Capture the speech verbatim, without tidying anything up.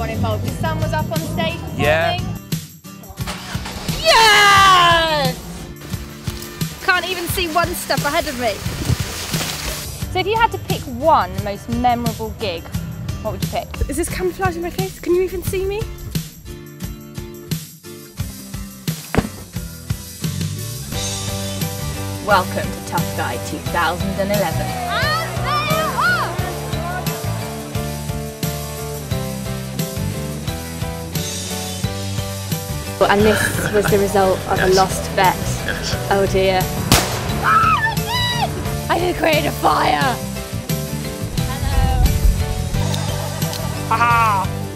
everyone involved. Your son was up on stage performing. Yeah. Yes! Can't even see one step ahead of me. So if you had to pick one most memorable gig, what would you pick? Is this camouflage in my face? Can you even see me? Welcome to Tough Guy two thousand eleven. And this was the result of a lost bet. Oh dear. I can create a fire! Hello! Haha!